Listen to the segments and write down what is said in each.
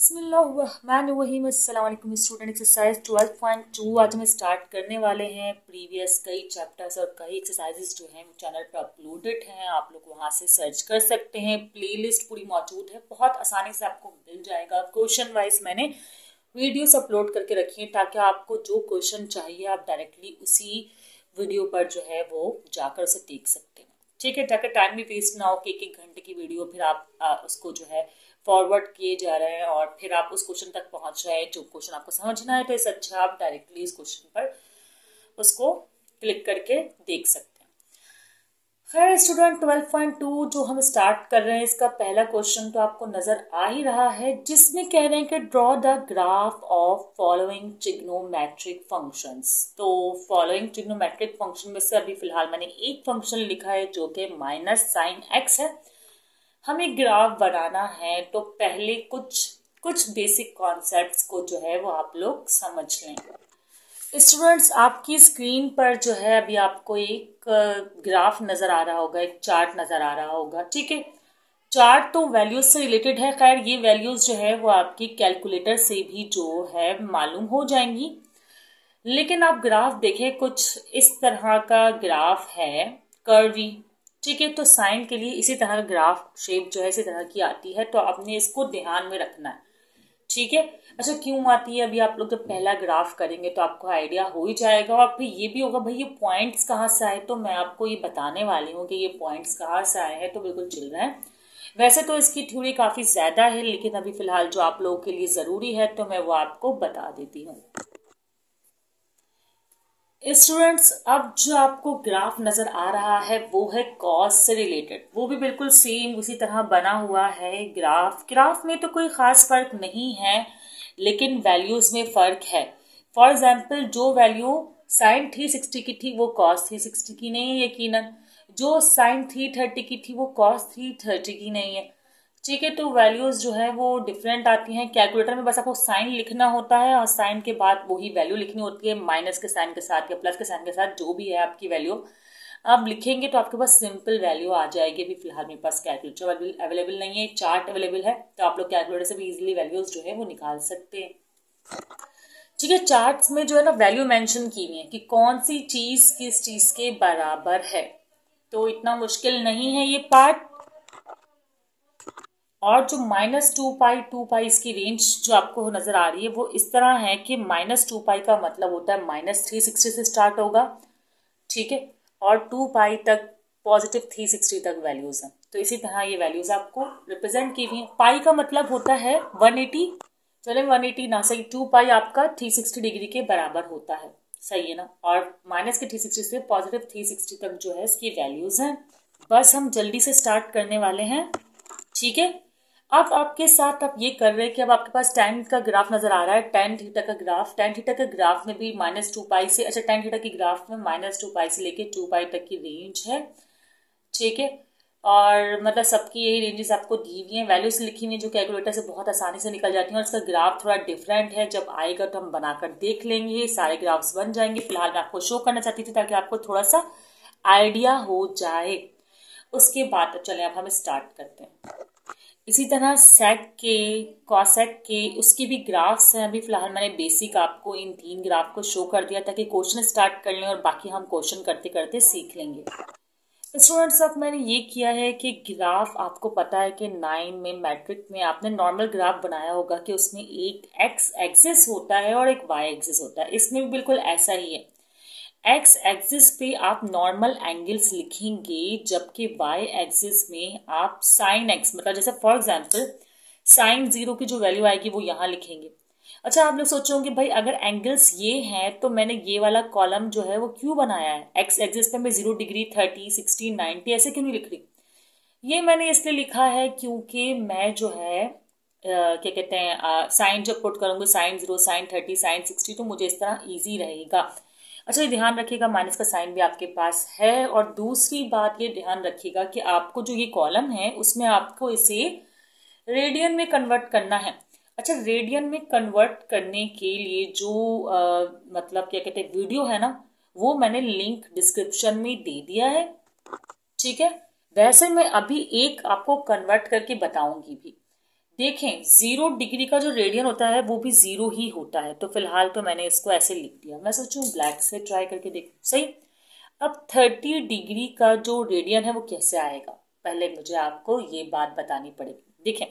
बिस्मिल्लाहिर्रहमानिर्रहीम। अस्सलाम वालेकुम स्टूडेंट। एक्सरसाइज 12.2 आज हम स्टार्ट करने वाले हैं। प्रीवियस कई चैप्टर्स और कई एक्सरसाइजेस जो हैं चैनल पर अपलोडेड हैं, आप लोग वहां से सर्च कर सकते हैं। प्लेलिस्ट पूरी मौजूद है, बहुत आसानी से आपको मिल जाएगा। क्वेश्चन वाइज मैंने वीडियोस अपलोड करके रखी हैं ताकि आपको जो क्वेश्चन चाहिए आप डायरेक्टली उसी वीडियो पर जो है वो जाकर उसे देख सकते हैं। ठीक है, ताकि टाइम भी वेस्ट ना हो कि एक घंटे की वीडियो फिर आप उसको जो है फॉरवर्ड किए जा रहे हैं और फिर आप उस क्वेश्चन तक पहुंच रहे हैं जो क्वेश्चन आपको समझना है। तो इससे अच्छा आप डायरेक्टली इस क्वेश्चन पर उसको क्लिक करके देख सकते हैं। खैर स्टूडेंट, 12.2 जो हम स्टार्ट कर रहे हैं, इसका पहला क्वेश्चन तो आपको नजर आ ही रहा है, जिसमें कह रहे हैं कि draw the graph of following trigonometric functions. तो फॉलोइंग ट्रिग्नोमेट्रिक फंक्शन में से अभी फिलहाल मैंने एक फंक्शन लिखा है जो कि माइनस साइन एक्स है। हमें ग्राफ बनाना है तो पहले कुछ बेसिक कॉन्सेप्ट्स को जो है वो आप लोग समझ लें। स्टूडेंट्स, आपकी स्क्रीन पर जो है अभी आपको एक ग्राफ नजर आ रहा होगा, एक चार्ट नजर आ रहा होगा। ठीक है, चार्ट तो वैल्यूज से रिलेटेड है। खैर ये वैल्यूज जो है वो आपकी कैलकुलेटर से भी जो है मालूम हो जाएंगी, लेकिन आप ग्राफ देखें, कुछ इस तरह का ग्राफ है, कर्वी। ठीक है, तो साइन के लिए इसी तरह का ग्राफ शेप जो है इसी तरह की आती है, तो आपने इसको ध्यान में रखना है। ठीक है, अच्छा क्यों आती है, अभी आप लोग जब पहला ग्राफ करेंगे तो आपको आइडिया हो ही जाएगा। और फिर ये भी होगा भाई ये पॉइंट्स कहाँ से आए, तो मैं आपको ये बताने वाली हूँ कि ये पॉइंट्स कहाँ से आए हैं, तो बिल्कुल चिल रहे हैं। वैसे तो इसकी थ्योरी काफी ज्यादा है, लेकिन अभी फिलहाल जो आप लोगों के लिए जरूरी है तो मैं वो आपको बता देती हूँ। स्टूडेंट्स, अब जो आपको ग्राफ नजर आ रहा है वो है कॉस से रिलेटेड, वो भी बिल्कुल सेम उसी तरह बना हुआ है। ग्राफ में तो कोई खास फर्क नहीं है, लेकिन वैल्यूज में फर्क है। फॉर एग्जाम्पल, जो वैल्यू साइन 360 की थी वो कॉस 360 की नहीं है यकीनन, जो साइन 330 की थी वो कॉस 330 की नहीं है। ठीक है, तो वैल्यूज जो है वो डिफरेंट आती हैं। कैलकुलेटर में बस आपको साइन लिखना होता है और साइन के बाद वही वैल्यू लिखनी होती है, माइनस के साइन के साथ या प्लस के साइन के साथ, जो भी है आपकी वैल्यू आप लिखेंगे तो आपके पास सिंपल वैल्यू आ जाएगी। अभी फिलहाल मेरे पास कैलकुलेटर अवेलेबल नहीं है, चार्ट अवेलेबल है, तो आप लोग कैलकुलेटर से भी इजिली वैल्यूज जो है वो निकाल सकते हैं। ठीक है, चार्ट्स में जो है ना वैल्यू मेंशन की हुई है कि कौन सी चीज किस चीज के बराबर है, तो इतना मुश्किल नहीं है ये पार्ट। और जो -2 पाई इसकी रेंज जो आपको नजर आ रही है वो इस तरह है कि -2 पाई का मतलब होता है -360 से स्टार्ट होगा। ठीक है, और 2 पाई तक पॉजिटिव 360 तक वैल्यूज हैं, तो इसी तरह ये वैल्यूज आपको रिप्रेजेंट की हुई है। पाई का मतलब होता है 180, चले 180 ना सही, 2 पाई आपका 360 डिग्री के बराबर होता है, सही है ना। और माइनस के 360 से पॉजिटिव 360 तक जो है इसकी वैल्यूज हैं। बस हम जल्दी से स्टार्ट करने वाले हैं। ठीक है, अब आपके साथ आप ये कर रहे हैं कि अब आपके पास tan का ग्राफ नजर आ रहा है, tan थीटा का ग्राफ। tan थीटा के ग्राफ में भी -2 पाई से, अच्छा tan थीटा की ग्राफ में -2 पाई से लेके 2 पाई तक की रेंज है। ठीक है, और मतलब सबकी यही रेंजेस आपको दी हुई हैं, वैल्यूज लिखी हुई हैं जो कैलकुलेटर से बहुत आसानी से निकल जाती हैं। और इसका ग्राफ थोड़ा डिफरेंट है, जब आएगा तो हम बनाकर देख लेंगे, सारे ग्राफ्स बन जाएंगे। फिलहाल मैं आपको शो करना चाहती थी ताकि आपको थोड़ा सा आइडिया हो जाए। उसके बाद चले अब हम स्टार्ट करते हैं। इसी तरह सेक के, कॉसेक के, उसके भी ग्राफ्स हैं। अभी फिलहाल मैंने बेसिक आपको इन 3 ग्राफ को शो कर दिया ताकि क्वेश्चन स्टार्ट कर लें और बाकी हम क्वेश्चन करते करते सीख लेंगे। स्टूडेंट्स, अब मैंने ये किया है कि ग्राफ आपको पता है कि 9 में मैट्रिक में आपने नॉर्मल ग्राफ बनाया होगा कि उसमें एक एक्स एक्सिस होता है और एक वाई एक्सिस होता है, इसमें भी बिल्कुल ऐसा ही है। एक्स एक्सिस पे आप नॉर्मल एंगल्स लिखेंगे, जबकि वाई एक्सिस में आप साइन एक्स, मतलब जैसे फॉर एग्जांपल साइन 0 की जो वैल्यू आएगी वो यहाँ लिखेंगे। अच्छा, आप लोग सोचोगे भाई अगर एंगल्स ये हैं तो मैंने ये वाला कॉलम जो है वो क्यों बनाया है, एक्स एक्सिस पे मैं 0 डिग्री 30 60 90 ऐसे क्यों नहीं लिख रही। ये मैंने इसलिए लिखा है क्योंकि मैं जो है क्या कहते हैं साइन जब पुट करूंगी, साइन 0 साइन 30 साइन 60, तो मुझे इस तरह ईजी रहेगा। अच्छा, ये ध्यान रखिएगा माइनस का साइन भी आपके पास है। और दूसरी बात ये ध्यान रखिएगा कि आपको जो ये कॉलम है उसमें आपको इसे रेडियन में कन्वर्ट करना है। अच्छा, रेडियन में कन्वर्ट करने के लिए जो मतलब क्या कहते हैं वीडियो है ना, वो मैंने लिंक डिस्क्रिप्शन में दे दिया है। ठीक है, वैसे मैं अभी एक आपको कन्वर्ट करके बताऊंगी भी। देखें 0 डिग्री का जो रेडियन होता है वो भी 0 ही होता है, तो फिलहाल तो मैंने इसको ऐसे लिख दिया। मैं सोचूं ब्लैक से ट्राई करके देखूं। सही। अब 30 डिग्री का जो रेडियन है वो कैसे आएगा, पहले मुझे आपको ये बात बतानी पड़ेगी। देखें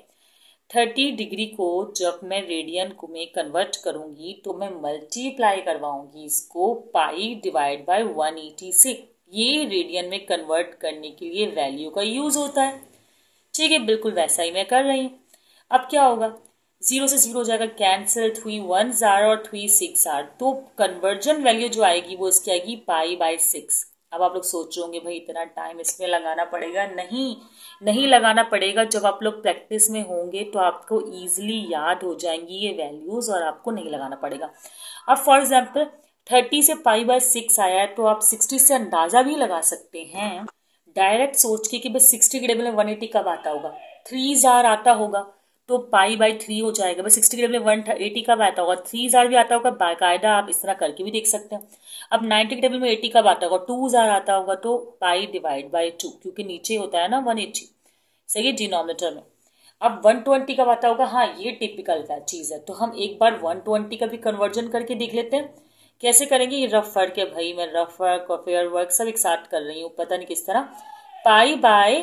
30 डिग्री को जब मैं रेडियन को में कन्वर्ट करूंगी तो मैं मल्टीप्लाई करवाऊंगी इसको पाई डिवाइड बाय 180 से। ये रेडियन में कन्वर्ट करने के लिए वैल्यू का यूज होता है। ठीक है, बिल्कुल वैसा ही मैं कर रही हूँ। अब क्या होगा, 0 से 0 हो जाएगा, कैंसिल, 3 1s आर और 3 6 आर, तो कन्वर्जन वैल्यू जो आएगी वो इसकी आएगी पाई बाय 6। अब आप लोग सोच रहे होंगे भाई इतना टाइम इसमें लगाना पड़ेगा। नहीं लगाना पड़ेगा। जब आप लोग प्रैक्टिस में होंगे तो आपको ईजिली याद हो जाएंगी ये वैल्यूज और आपको नहीं लगाना पड़ेगा। अब फॉर एग्जाम्पल 30 से पाई बाय 6 आया है तो आप 60 से अंदाजा भी लगा सकते हैं डायरेक्ट सोच के कि बस 60 के टेबल में 180 कब आता होगा, 3 जार आता होगा तो पाई बाय 3 हो जाएगा। बस 60 के टेबल में 180 कब आता होगा, 3 जार भी आता होगा। बाकायदा आप इस तरह करके भी देख सकते हैं। अब 90 के टेबल में 80 कब आता होगा, 2 जार आता होगा तो पाई डिवाइड बाय 2, क्योंकि नीचे होता है ना 180। सही है, डिनोमिनेटर में। अब 120 कब आता होगा, हाँ ये टिपिकल का चीज है, तो हम एक बार 120 का भी कन्वर्जन करके देख लेते हैं। कैसे करेंगे, ये रफ वर्क है भाई, मैं रफ वर्क और फेयर वर्क सब एक साथ कर रही हूँ, पता नहीं किस तरह। पाई बाय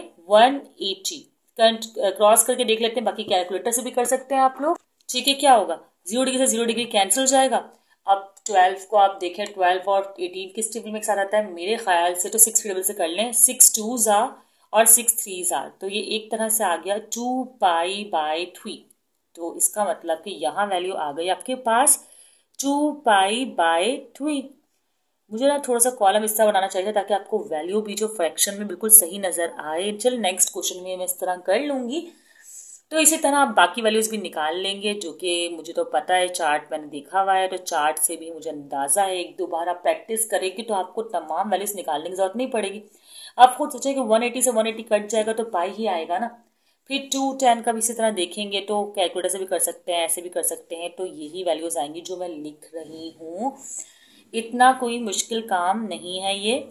180 क्रॉस करके देख लेते हैं, बाकी कैलकुलेटर से भी कर सकते हैं आप लोग। ठीक है, क्या होगा, 0 डिग्री से 0 डिग्री कैंसिल हो जाएगा। अब 12 को आप देखें, 12 और 18 किस टेबल में एक साथ आता है, मेरे ख्याल से तो 6 टेबल से कर लें, 6 2s आर और 6 3s आर, तो ये एक तरह से आ गया 2 पाई बाय 3। तो इसका मतलब कि यहाँ वैल्यू आ गई आपके पास 2 पाई बाय 3। मुझे ना थोड़ा सा कॉलम इस तरह बनाना चाहिए ताकि आपको वैल्यू भी जो फ्रैक्शन में बिल्कुल सही नजर आए। चल नेक्स्ट क्वेश्चन में मैं इस तरह कर लूंगी। तो इसी तरह आप बाकी वैल्यूज भी निकाल लेंगे, जो कि मुझे तो पता है, चार्ट मैंने देखा हुआ है, तो चार्ट से भी मुझे अंदाजा है। एक दो बार आप प्रैक्टिस करेंगे तो आपको तमाम वैल्यूज निकालने की जरूरत नहीं पड़ेगी। आप खुद सोचें कि 180 से 180 कट जाएगा तो पाई ही आएगा ना। फिर 210 का भी इसी तरह देखेंगे तो कैलकुलेटर से भी कर सकते हैं, ऐसे भी कर सकते हैं, तो यही वैल्यूज आएंगी जो मैं लिख रही हूँ। इतना कोई मुश्किल काम नहीं है, ये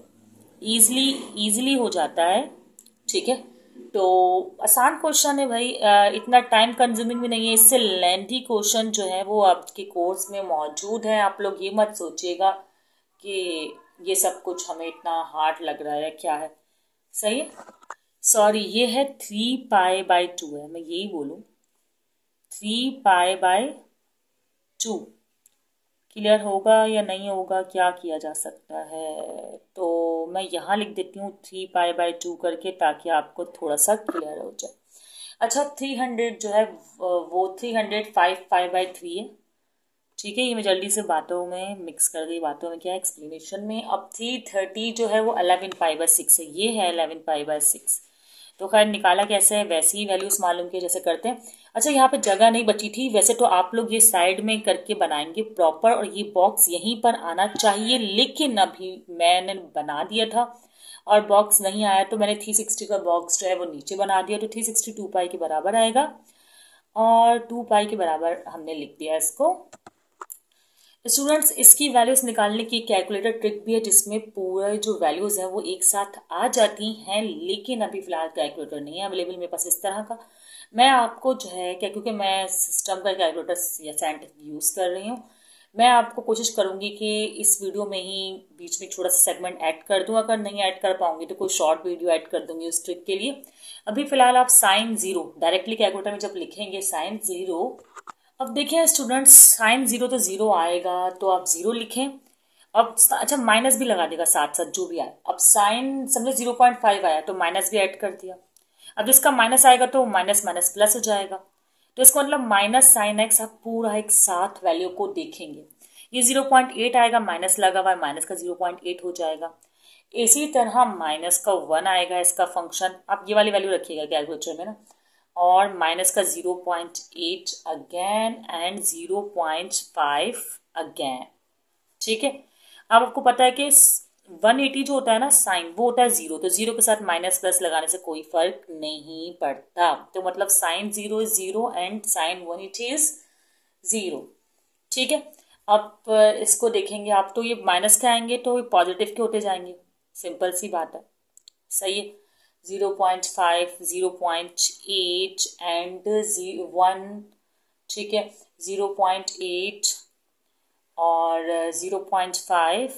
इजीली हो जाता है। ठीक है, तो आसान क्वेश्चन है भाई, इतना टाइम कंज्यूमिंग भी नहीं है। इससे लेंथी क्वेश्चन जो है वो आपके कोर्स में मौजूद है। आप लोग ये मत सोचिएगा कि ये सब कुछ हमें इतना हार्ड लग रहा है, क्या है। सही है, सॉरी, ये है 3 पाई बाय 2 है, मैं यही बोलूँ 3 पाई बाय 2। क्लियर होगा या नहीं होगा, क्या किया जा सकता है, तो मैं यहाँ लिख देती हूँ 3 पाई बाय 2 करके, ताकि आपको थोड़ा सा क्लियर हो जाए। अच्छा, 300 जो है वो 305 पाई बाय 3 है। ठीक है, ये मैं जल्दी से बातों में मिक्स कर दी, बातों में क्या एक्सप्लेनेशन में। अब 330 जो है वो 11 पाई बाय 6 है, ये है 11 पाई बाय 6। तो खैर निकाला कैसे है, वैसे ही वैल्यूज मालूम किए जैसे करते हैं। अच्छा, यहाँ पे जगह नहीं बची थी, वैसे तो आप लोग ये साइड में करके बनाएंगे प्रॉपर, और ये बॉक्स यहीं पर आना चाहिए, लेकिन अभी मैंने बना दिया था और बॉक्स नहीं आया, तो मैंने 360 का बॉक्स जो है वो नीचे बना दिया, तो 360 2 पाई के बराबर आएगा, और 2 पाई के बराबर हमने लिख दिया इसको। स्टूडेंट्स, इसकी वैल्यूज निकालने की कैलकुलेटर ट्रिक भी है, जिसमें पूरे जो वैल्यूज हैं वो एक साथ आ जाती हैं, लेकिन अभी फिलहाल कैलकुलेटर नहीं है अवेलेबल मेरे पास इस तरह का। मैं आपको जो है क्या, क्योंकि मैं सिस्टम का कैलकुलेटर या साइंटिफिक यूज़ कर रही हूँ, मैं आपको कोशिश करूंगी कि इस वीडियो में ही बीच में छोटा सा सेगमेंट ऐड कर दूं। अगर नहीं ऐड कर पाऊंगी तो कोई शॉर्ट वीडियो ऐड कर दूंगी उस ट्रिक के लिए। अभी फिलहाल आप साइन 0 डायरेक्टली कैलकुलेटर में जब लिखेंगे साइन 0, अब देखिए स्टूडेंट्स, साइन 0 तो 0 आएगा, तो आप 0 लिखें। अब अच्छा, माइनस भी लगा देगा साथ साथ जो भी आए। अब साइन समझे 0.5 आया तो माइनस भी ऐड कर दिया। अब जिसका माइनस आएगा तो माइनस माइनस प्लस हो जाएगा, तो इसका मतलब माइनस साइन एक्स। आप पूरा एक साथ वैल्यू को देखेंगे, ये 0.8 आएगा, माइनस लगा हुआ है, माइनस का 0.8 हो जाएगा। इसी तरह माइनस का 1 आएगा इसका फंक्शन, आप ये वाली वैल्यू रखिएगा कैलकुलेटर में ना, और माइनस का 0.8 अगेन एंड 0.5 अगेन। ठीक है, अब आपको पता है कि 180 जो होता है ना साइन, वो होता है 0, तो 0 के साथ माइनस प्लस लगाने से कोई फर्क नहीं पड़ता, तो मतलब sine 0 is 0 and sine 180 is 0। ठीक है, अब इसको देखेंगे आप, तो ये माइनस के आएंगे तो ये पॉजिटिव के होते जाएंगे, सिंपल सी बात है। सही है, 0.5, 0.8 एंड 1, ठीक है, 0.8 और 0.5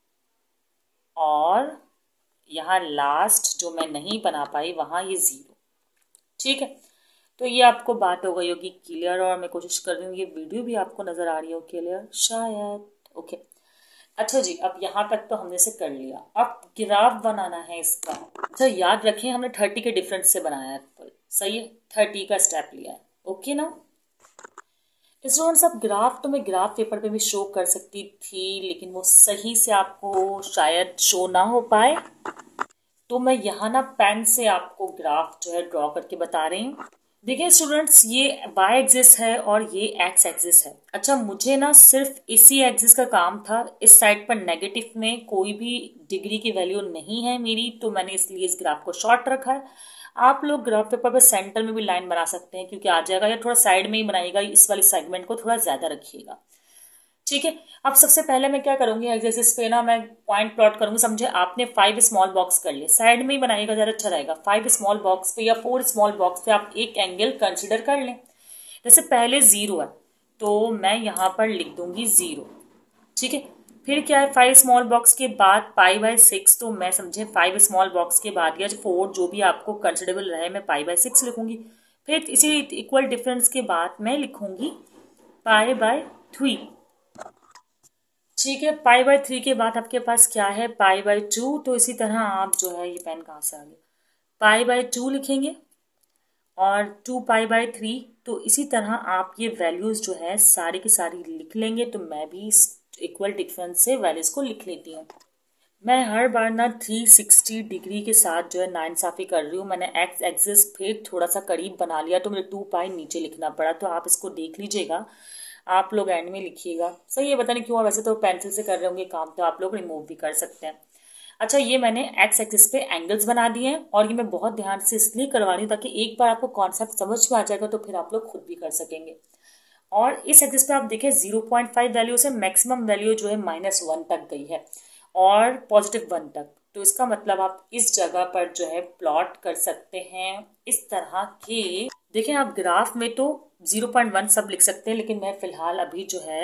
और यहाँ लास्ट जो मैं नहीं बना पाई वहाँ ये 0, ठीक है। तो ये आपको बात हो गई होगी क्लियर, और मैं कोशिश कर रही हूँ ये वीडियो भी आपको नज़र आ रही हो क्लियर शायद। ओके, अच्छा जी, अब यहाँ तक तो हमने से कर लिया। अब ग्राफ बनाना है इसका। अच्छा याद रखें हमने 30 के डिफरेंस से बनाया है, सही है, 30 का स्टेप लिया है। ओके ना स्टूडेंट्स, अब ग्राफ तो मैं ग्राफ पेपर पे भी शो कर सकती थी, लेकिन वो सही से आपको शायद शो ना हो पाए, तो मैं यहाँ ना पेन से आपको ग्राफ जो है ड्रॉ करके बता रही हूँ। देखिए स्टूडेंट्स, ये वाई एक्सिस है और ये एक्स एक्सिस है। अच्छा, मुझे ना सिर्फ इसी एक्सिस का काम था। इस साइड पर नेगेटिव में कोई भी डिग्री की वैल्यू नहीं है मेरी, तो मैंने इसलिए इस ग्राफ को शॉर्ट रखा है। आप लोग ग्राफ पेपर पर सेंटर में भी लाइन बना सकते हैं क्योंकि आ जाएगा, या थोड़ा साइड में ही बनाइएगा, इस वाली सेगमेंट को थोड़ा ज्यादा रखिएगा, ठीक है। अब सबसे पहले मैं क्या करूंगी, एक्सिस पे ना मैं पॉइंट प्लॉट करूंगी। समझे, आपने 5 स्मॉल बॉक्स कर लिए, साइड में ही बनाइएगा ज़्यादा अच्छा रहेगा। 5 स्मॉल बॉक्स पे या 4 स्मॉल बॉक्स पे आप एक एंगल कंसिडर कर लें। जैसे पहले 0 है तो मैं यहाँ पर लिख दूंगी 0, ठीक है। फिर क्या है, 5 स्मॉल बॉक्स के बाद π/6, तो मैं समझे 5 स्मॉल बॉक्स के बाद या 4 जो भी आपको कंसिडरेबल रहे मैं π/6 लिखूंगी। फिर इसी इक्वल डिफरेंस के बाद मैं लिखूंगी π/3, ठीक है। π/3 के बाद आपके पास क्या है, π/2। तो इसी तरह आप जो है, ये पेन कहाँ से आ गया, π/2 लिखेंगे और 2π/3। तो इसी तरह आप ये वैल्यूज जो है सारी की सारी लिख लेंगे। तो मैं भी इस इक्वल डिफरेंस से वैल्यूज को लिख लेती हूँ। मैं हर बार ना 360 डिग्री के साथ जो है नाइंसाफी कर रही हूँ। मैंने एक्स एक्सिस फिर थोड़ा सा करीब बना लिया तो मुझे 2π नीचे लिखना पड़ा, तो आप इसको देख लीजिएगा, आप लोग एंड में लिखिएगा। सही है, पता नहीं क्यों, वैसे तो पेंसिल से कर रहे होंगे काम, तो आप लोग रिमूव भी कर सकते हैं। अच्छा, ये मैंने एक्स एक्सिस पे एंगल्स बना दिए हैं, और ये मैं बहुत ध्यान से इसलिए करवा रही हूँ ताकि एक बार आपको कॉन्सेप्ट समझ में आ जाएगा तो फिर आप लोग खुद भी कर सकेंगे। और इस एक्सिस पे आप देखें 0.5 वैल्यू से मैक्सिमम वैल्यू जो है -1 तक गई है और +1 तक। तो इसका मतलब आप इस जगह पर जो है प्लॉट कर सकते हैं इस तरह के। देखें आप ग्राफ में तो 0.1 सब लिख सकते हैं, लेकिन मैं फिलहाल अभी जो है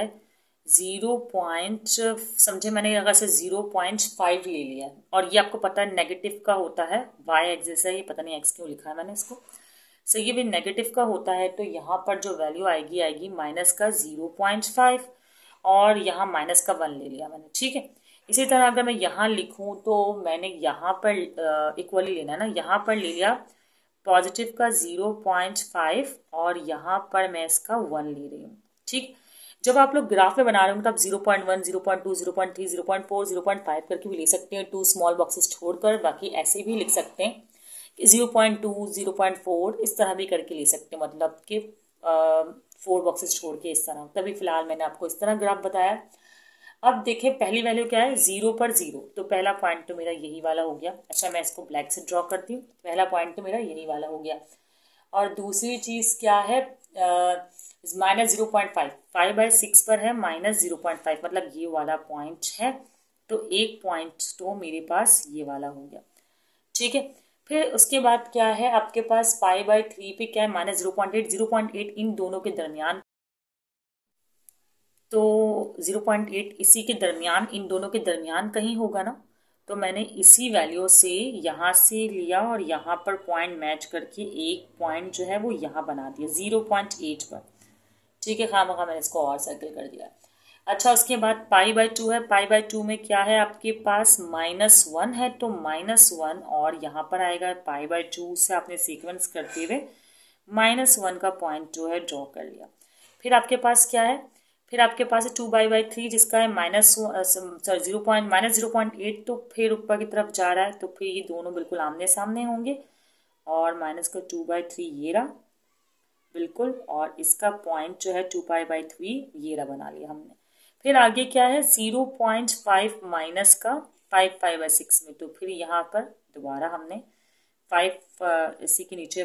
0. समझे, मैंने अगर से 0.5 ले लिया है। और ये आपको पता है नेगेटिव का होता है, वाई एक्सिस है, ये पता नहीं एक्स क्यों लिखा है मैंने इसको। सो ये भी नेगेटिव का होता है, तो यहाँ पर जो वैल्यू आएगी आएगी माइनस का 0.5 और यहाँ माइनस का 1 ले लिया मैंने, ठीक है। इसी तरह अगर मैं यहाँ लिखूँ तो मैंने यहाँ पर इक्वली लेना है ना, यहाँ पर ले लिया पॉजिटिव का 0.5 और यहाँ पर मैं इसका 1 ले रही हूँ, ठीक। जब आप लोग ग्राफ में बना रहे हो तो आप 0.1, 0.2, 0.3, 0.4, 0.5 करके भी ले सकते हैं, 2 स्मॉल बॉक्सेस छोड़कर। बाकी ऐसे भी लिख सकते हैं 0.2, 0.4 इस तरह भी करके ले सकते हैं, मतलब कि 4 बॉक्सेस छोड़ के इस तरह। तभी फिलहाल मैंने आपको इस तरह ग्राफ बताया। अब देखें पहली वैल्यू क्या है, 0 पर 0, तो पहला पॉइंट तो मेरा यही वाला हो गया। अच्छा, मैं इसको ब्लैक से ड्रॉ करती हूँ, पहला पॉइंट तो मेरा यही वाला हो गया। और दूसरी चीज़ क्या है, -0.5, 5/6 पर है -0.5, मतलब ये वाला पॉइंट है। तो एक पॉइंट तो मेरे पास ये वाला हो गया, ठीक है। फिर उसके बाद क्या है आपके पास π/3 पे क्या है, -0.8, 0.8 इन दोनों के दरमियान, तो 0.8 इसी के दरमियान, इन दोनों के दरमियान कहीं होगा ना। तो मैंने इसी वैल्यू से यहाँ से लिया और यहाँ पर पॉइंट मैच करके एक पॉइंट जो है वो यहाँ बना दिया 0.8 पर, ठीक है। खामखा मैंने इसको और सर्कल कर दिया। अच्छा, उसके बाद π/2 है, π/2 में क्या है आपके पास -1 है, तो -1 और यहाँ पर आएगा π/2 से आपने सीक्वेंस करते हुए -1 का पॉइंट जो है ड्रॉ कर लिया। फिर आपके पास क्या है, फिर आपके पास है 2π/3 जिसका है -0.8, तो फिर ऊपर की तरफ जा रहा है, तो फिर ये दोनों बिल्कुल आमने सामने होंगे और -2/3 ये रहा बिल्कुल, और इसका पॉइंट जो है 2π/3 ये रहा बना लिया हमने। फिर आगे क्या है 0.5 माइनस का 5π/6 में, तो फिर यहाँ पर दोबारा हमने 5 इसी के नीचे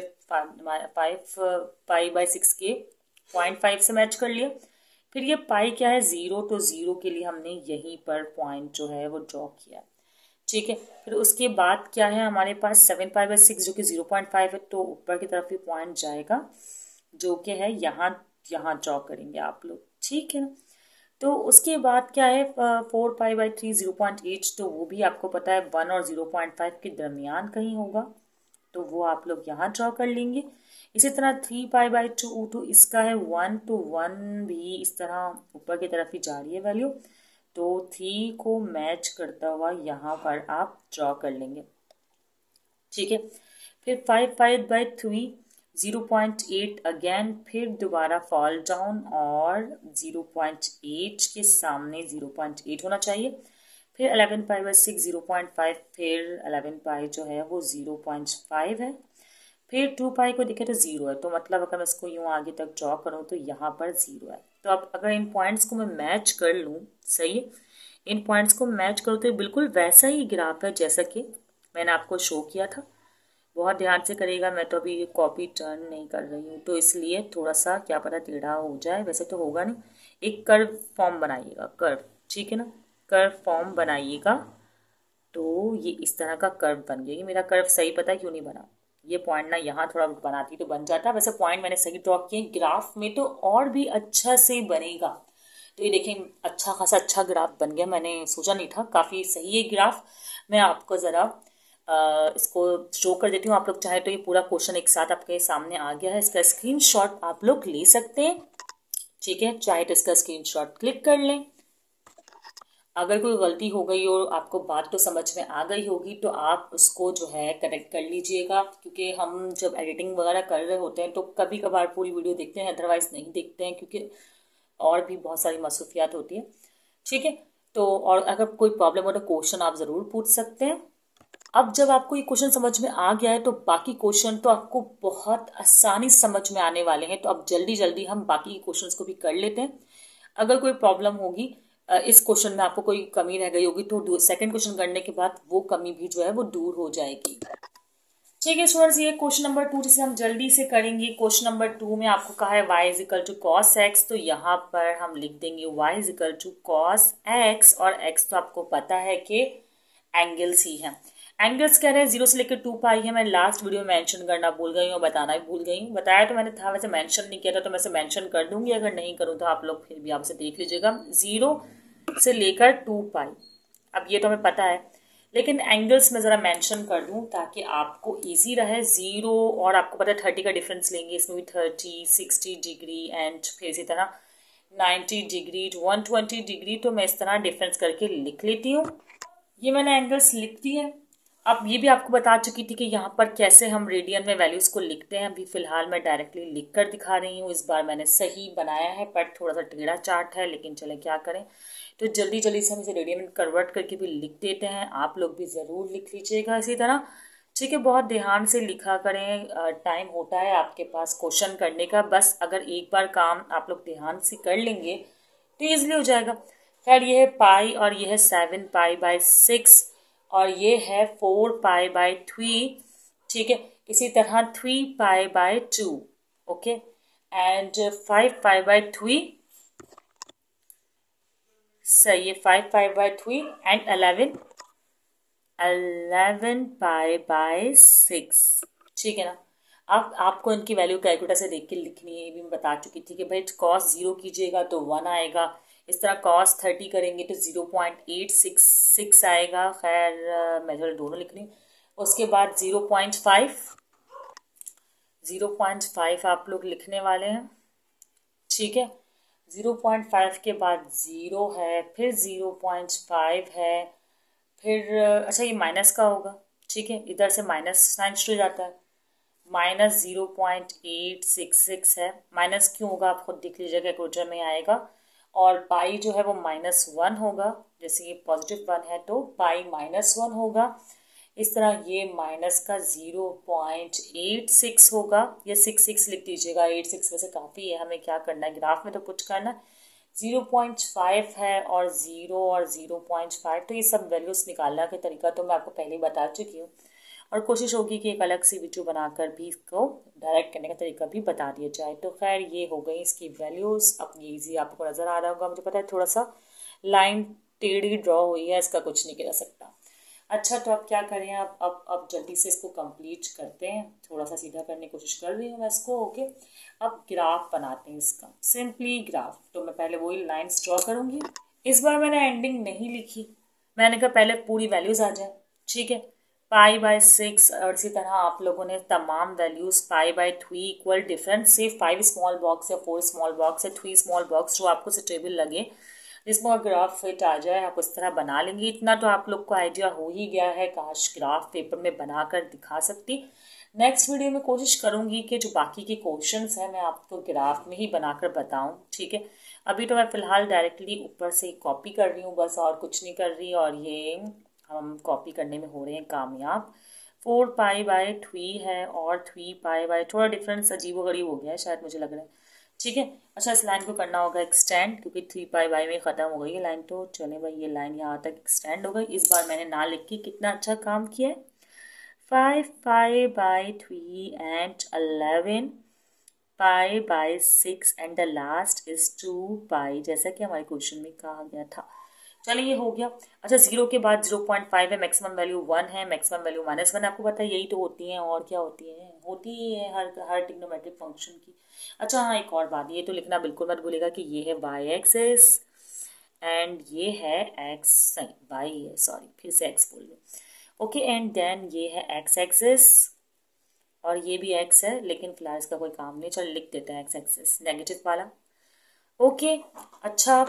5π/6 के 0.5 से मैच कर लिया। फिर ये पाई क्या है 0, तो 0 के लिए हमने यहीं पर पॉइंट जो है वो ड्रॉ किया। ठीक है। फिर उसके बाद क्या है हमारे पास 7π/6 जो कि 0.5 है, तो ऊपर की तरफ भी पॉइंट जाएगा जो कि है यहाँ यहाँ ड्रॉ करेंगे आप लोग, ठीक है ना। तो उसके बाद क्या है 4π/3 0.8, तो वो भी आपको पता है 1 और 0.5 के दरमियान कहीं होगा, तो वो आप लोग यहाँ ड्रॉ कर लेंगे। इसी तरह 3π/2, तो इसका है 1 to 1 भी इस तरह ऊपर की तरफ ही जा रही है वैल्यू, तो 3 को मैच करता हुआ यहाँ पर आप ड्रॉ कर लेंगे, ठीक है। फिर 5π/3 0.8 अगेन, फिर दोबारा फॉल डाउन और 0.8 के सामने 0.8 होना चाहिए। फिर 11π/6 0.5, फिर 11π जो है वो 0.5 है। फिर 2π को देखें तो 0 है, तो मतलब अगर मैं इसको यूँ आगे तक ड्रॉ करूँ तो यहाँ पर 0 है। तो अब अगर इन पॉइंट्स को मैं मैच कर लूँ, सही है, इन पॉइंट्स को मैच करूँ तो बिल्कुल वैसा ही ग्राफ है जैसा कि मैंने आपको शो किया था। बहुत ध्यान से करेगा, मैं तो अभी कॉपी टर्न नहीं कर रही हूँ, तो इसलिए थोड़ा सा क्या पता टेढ़ा हो जाए, वैसे तो होगा नहीं। एक कर्व फॉर्म बनाइएगा, कर्व, ठीक है ना, कर्व फॉर्म बनाइएगा। तो ये इस तरह का कर्व बन गया। ये मेरा कर्व सही पता है क्यों नहीं बना, ये पॉइंट ना यहाँ थोड़ा बनाती तो बन जाता। वैसे पॉइंट मैंने सही ड्रॉ किए, ग्राफ में तो और भी अच्छा से बनेगा। तो ये देखें अच्छा खासा अच्छा ग्राफ बन गया, मैंने सोचा नहीं था, काफ़ी सही है ग्राफ। मैं आपको ज़रा इसको शो कर देती हूँ, आप लोग चाहे तो ये पूरा क्वेश्चन एक साथ आपके सामने आ गया है, इसका स्क्रीनशॉट आप लोग ले सकते हैं, ठीक है, चाहे तो इसका स्क्रीनशॉट क्लिक कर लें। अगर कोई गलती हो गई और आपको बात तो समझ में आ गई होगी तो आप उसको जो है करेक्ट कर लीजिएगा, क्योंकि हम जब एडिटिंग वगैरह कर रहे होते हैं तो कभी कभार पूरी वीडियो देखते हैं, अदरवाइज नहीं देखते हैं, क्योंकि और भी बहुत सारी मसरूफियात होती है, ठीक है। तो और अगर कोई प्रॉब्लम हो तो क्वेश्चन आप ज़रूर पूछ सकते हैं। अब जब आपको ये क्वेश्चन समझ में आ गया है तो बाकी क्वेश्चन तो आपको बहुत आसानी से समझ में आने वाले हैं, तो अब जल्दी जल्दी हम बाकी के क्वेश्चंस को भी कर लेते हैं। अगर कोई प्रॉब्लम होगी इस क्वेश्चन में, आपको कोई कमी रह गई होगी, तो सेकंड क्वेश्चन करने के बाद वो कमी भी जो है वो दूर हो जाएगी, ठीक है स्टूडेंट्स। ये क्वेश्चन नंबर 2 जिसे हम जल्दी से करेंगे। क्वेश्चन नंबर 2 में आपको कहा है y = cos x, तो यहाँ पर हम लिख देंगे y = cos x, और x तो आपको पता है कि एंगल्स ही हैं। एंगल्स कह रहे हैं 0 से लेकर 2π है। मैं लास्ट वीडियो में मेंशन करना भूल गई हूँ, बताना भी भूल गई हूँ, बताया तो मैंने था, वैसे मेंशन नहीं किया था, तो मैं इसे मेंशन कर दूंगी, अगर नहीं करूँ तो आप लोग फिर भी आपसे देख लीजिएगा। 0 से लेकर 2π, अब ये तो हमें पता है, लेकिन एंगल्स में ज़रा मेंशन कर दूं ताकि आपको इजी रहे। 0 और आपको पता है 30 का डिफरेंस लेंगे, इसमें भी 30, 60 डिग्री एंड फिर इसी तरह 90 डिग्री, 120 डिग्री, तो मैं इस तरह डिफरेंस करके लिख लेती हूँ। ये मैंने एंगल्स लिख दी है। अब ये भी आपको बता चुकी थी कि यहाँ पर कैसे हम रेडियन में वैल्यूज़ को लिखते हैं, अभी फ़िलहाल मैं डायरेक्टली लिख कर दिखा रही हूँ। इस बार मैंने सही बनाया है, पर थोड़ा सा टेढ़ा चार्ट है, लेकिन चले क्या करें, तो जल्दी जल्दी से हम इसे रेडियन में कन्वर्ट करके भी लिख देते हैं। आप लोग भी ज़रूर लिख लीजिएगा इसी तरह, ठीक है, बहुत ध्यान से लिखा करें। टाइम होता है आपके पास क्वेश्चन करने का, बस अगर एक बार काम आप लोग ध्यान से कर लेंगे तो ईजिली हो जाएगा। खैर ये है पाई और ये है 7π/6 और ये है 4π/3, ठीक है। इसी तरह 3π/2, ओके, एंड 5π/3, सही है, 5π/3 एंड 11π/6, ठीक है ना। अब आपको इनकी वैल्यू कैलकुलेटर से देख के लिखनी है, ये भी मैं बता चुकी थी कि भाई cos 0 कीजिएगा तो 1 आएगा, इस तरह cos 30 करेंगे तो 0.866 आएगा। खैर मैं जो दोनों लिख रही हूँ। उसके बाद 0.5 आप लोग लिखने वाले हैं, ठीक है। 0.5 के बाद 0 है, फिर 0.5 है, फिर अच्छा ये माइनस का होगा, ठीक है, इधर से माइनस साइन शुरू हो जाता है, माइनस 0.866 है। माइनस क्यों होगा आप खुद देख लीजिएगा, कैलकुलेटर में आएगा। और पाई जो है वो -1 होगा, जैसे ये +1 है तो पाई -1 होगा। इस तरह ये माइनस का 0.86 होगा, ये 66 लिख दीजिएगा, 86 वैसे काफ़ी है, हमें क्या करना है ग्राफ में तो कुछ करना। 0.5 है और 0 और 0.5, तो ये सब वैल्यूज़ निकालने का तरीका तो मैं आपको पहले ही बता चुकी हूँ, और कोशिश होगी कि एक अलग सी वीडियो बनाकर भी इसको डायरेक्ट करने का तरीका भी बता दिया जाए। तो खैर ये हो गई इसकी वैल्यूज़। अब ये ईजी आपको नज़र आ रहा होगा, मुझे पता है थोड़ा सा लाइन टेढ़ी ड्रॉ हुई है, इसका कुछ नहीं कह सकता। अच्छा, तो अब क्या करें, अब जल्दी से इसको कंप्लीट करते हैं। थोड़ा सा सीधा करने की कोशिश कर रही हूँ मैं इसको। ओके, अब ग्राफ बनाते हैं इसका, सिंपली ग्राफ। तो मैं पहले वही लाइंस ड्रॉ करूँगी। इस बार मैंने एंडिंग नहीं लिखी, मैंने कहा पहले पूरी वैल्यूज आ जाए। ठीक है, π/6, और इसी तरह आप लोगों ने तमाम वैल्यूज π/3 इक्वल डिफरेंट से 5 स्मॉल बॉक्स या 4 स्मॉल बॉक्स या 3 स्मॉल बॉक्स, जो आपको सुटेबल लगे, जिसमें ग्राफ फिट आ जाए, आप उस तरह बना लेंगे। इतना तो आप लोग को आइडिया हो ही गया है। काश ग्राफ पेपर में बनाकर दिखा सकती। नेक्स्ट वीडियो में कोशिश करूंगी कि जो बाकी के क्वेश्चंस हैं मैं आपको ग्राफ में ही बनाकर बताऊं। ठीक है, अभी तो मैं फिलहाल डायरेक्टली ऊपर से कॉपी कर रही हूँ बस, और कुछ नहीं कर रही। और ये हम कॉपी करने में हो रहे हैं कामयाब। 4π/3 है और 3π, थोड़ा डिफरेंस अजीबोगरीब हो गया है शायद, मुझे लग रहा है। ठीक है, अच्छा, इस लाइन को करना होगा एक्सटेंड, क्योंकि 3π में ख़त्म हो गई है लाइन। तो चले भाई, ये लाइन यहाँ तक एक्सटेंड हो गई। इस बार मैंने ना लिख के कितना अच्छा काम किया है। 5π/3 and 11π/6 and the last is 2π, जैसा कि हमारे क्वेश्चन में कहा गया था। चलिए, ये हो गया। अच्छा, 0 के बाद 0.5 है, मैक्सिमम वैल्यू 1 है, मैक्सिमम वैल्यू -1। आपको पता है यही तो होती हैं, और क्या होती है, होती ही है हर ट्रिग्नोमेट्रिक फंक्शन की। अच्छा हाँ, एक और बात, ये तो लिखना बिल्कुल मत भूलिएगा कि ये है y एक्सिस एंड ये है x, नहीं y है, सॉरी फिर से x बोल रही। ओके, एंड देन ये है x एक्सिस और ये भी x है, लेकिन फिलहाल इसका कोई काम नहीं, चल लिख देते हैं x एक्सिस नेगेटिव वाला। ओके, अच्छा,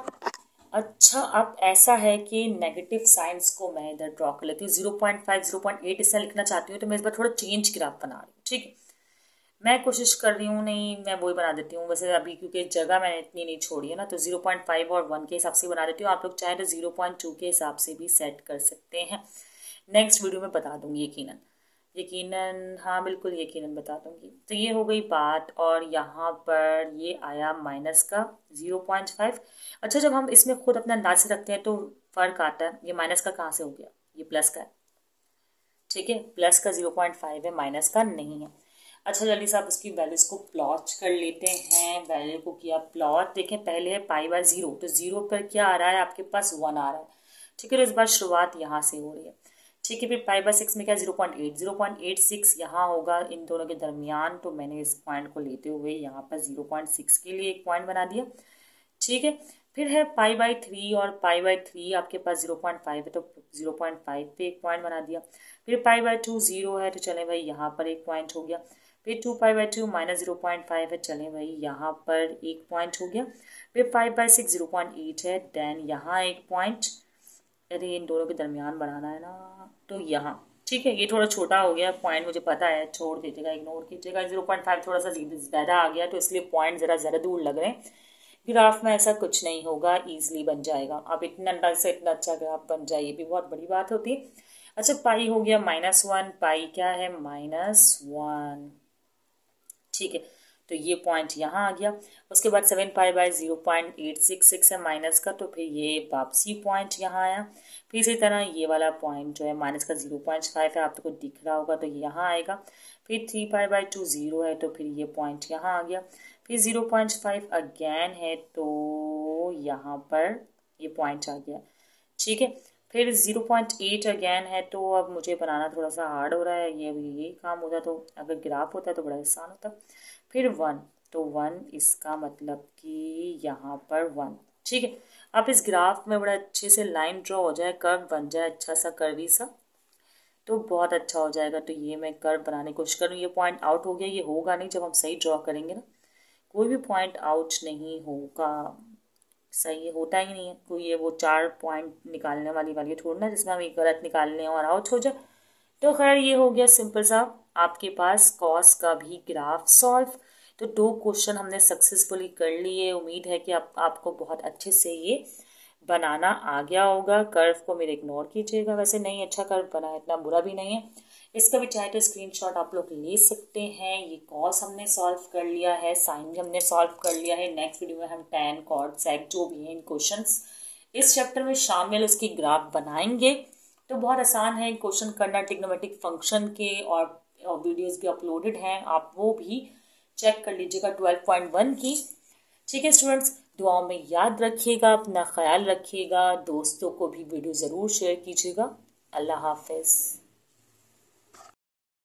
अब ऐसा है कि नेगेटिव साइंस को मैं इधर ड्रॉ कर लेती हूँ। 0.5 0.8 इससे लिखना चाहती हूँ, तो मैं इस बार थोड़ा चेंज ग्राफ बना रही हूँ। ठीक है, मैं कोशिश कर रही हूँ, नहीं मैं वही बना देती हूँ वैसे अभी, क्योंकि जगह मैंने इतनी नहीं छोड़ी है ना। तो 0.5 और 1 के हिसाब से बना देती हूँ। आप लोग चाहे तो 0.2 के हिसाब से भी सेट कर सकते हैं। नेक्स्ट वीडियो में बता दूँगी यकीनन, हाँ बिल्कुल यकीनन बता दूँगी। तो ये हो गई बात, और यहाँ पर ये आया माइनस का 0.5। अच्छा, जब हम इसमें खुद अपना अंदाज से रखते हैं तो फ़र्क आता है। ये माइनस का कहाँ से हो गया, ये प्लस का है। ठीक है, प्लस का 0.5 है, माइनस का नहीं है। अच्छा, जल्दी से आप उसकी वैल्यूज को प्लॉट कर लेते हैं। वैल्यू को किया प्लॉट, देखें पहले है π/0, तो 0 पर क्या आ रहा है आपके पास, 1 आ रहा है। ठीक है, तो इस बार शुरुआत यहाँ से हो रही है। ठीक है, फिर π/6 में क्या 0.86 यहाँ होगा इन दोनों के दरमियान। तो मैंने इस पॉइंट को लेते हुए यहाँ पर 0.6 के लिए एक पॉइंट बना दिया। ठीक है, फिर है π/3, और π/3 आपके पास 0.5 है, तो 0.5 पे एक पॉइंट बना दिया। फिर π/2 0 है, तो चलें भाई यहाँ पर एक पॉइंट हो गया। फिर 2π/2 -0.5 है, चलें भाई यहाँ पर एक पॉइंट हो गया। फिर 5/6 0.8 है, देन यहाँ एक पॉइंट। अरे इन दोनों के दरमियान बनाना है ना, तो यहाँ। ठीक है, ये थोड़ा छोटा हो गया पॉइंट, मुझे पता है, छोड़ दीजिएगा, इग्नोर कीजिएगा। 0.5 थोड़ा सा ज़्यादा आ गया, तो इसलिए पॉइंट ज़रा दूर लग रहे हैं। ग्राफ में ऐसा कुछ नहीं होगा, ईजिली बन जाएगा। अब इतना अंदाज से इतना अच्छा ग्राफ बन जाए, ये भी बहुत बड़ी बात होती है। अच्छा, पाई हो गया -1, पाई क्या है, -1। ठीक है, तो ये पॉइंट यहाँ आ गया। उसके बाद 7π/0.866 है माइनस का, तो फिर ये वापसी पॉइंट यहाँ आया। फिर इसी तरह ये वाला पॉइंट जो है माइनस का 0.5 है, आपको दिख रहा होगा, तो ये यहाँ आएगा। फिर 3π/2 0 है, तो फिर ये पॉइंट यहाँ आ गया। फिर 0.5 अगेन है, तो यहाँ पर ये पॉइंट आ गया। ठीक है, फिर 0.8 अगेन है, तो अब मुझे बनाना थोड़ा सा हार्ड हो रहा है। ये काम होता तो, अगर ग्राफ होता तो बड़ा आसान होता। फिर 1, तो 1 इसका मतलब कि यहाँ पर 1। ठीक है, अब इस ग्राफ में बड़ा अच्छे से लाइन ड्रॉ हो जाए, कर्व बन जाए, अच्छा सा कर्वी सा, तो बहुत अच्छा हो जाएगा। तो ये मैं कर्व बनाने की कोशिश करूँ। ये पॉइंट आउट हो गया, ये होगा नहीं जब हम सही ड्रॉ करेंगे ना, कोई भी पॉइंट आउट नहीं होगा, सही होता ही नहीं है कोई। ये वो 4 पॉइंट निकालने वाली छोड़ना, जिसमें हम एक गलत निकाल लें और आउट हो जाए। तो खैर, ये हो गया सिंपल सा आपके पास कॉस का भी ग्राफ सॉल्व। तो 2 क्वेश्चन हमने सक्सेसफुली कर लिए। उम्मीद है कि आपको बहुत अच्छे से ये बनाना आ गया होगा। कर्व को मेरे इग्नोर कीजिएगा, वैसे नहीं अच्छा कर्व बना है, इतना बुरा भी नहीं है। इसका भी चाहे तो स्क्रीनशॉट आप लोग ले सकते हैं। ये कॉस हमने सॉल्व कर लिया है, साइन भी हमने सॉल्व कर लिया है। नेक्स्ट वीडियो में हम tan, cot, sec जो भी है इन क्वेश्चंस इस चैप्टर में शामिल, उसकी ग्राफ बनाएंगे। तो बहुत आसान है क्वेश्चन करना ट्रिग्नोमेट्रिक फंक्शन के, और वीडियोस भी अपलोडेड हैं, आप वो भी चेक कर लीजिएगा 12.1 की। ठीक है स्टूडेंट्स, दुआओं में याद रखिएगा, अपना ख्याल रखिएगा, दोस्तों को भी वीडियो ज़रूर शेयर कीजिएगा। अल्लाह हाफिज़।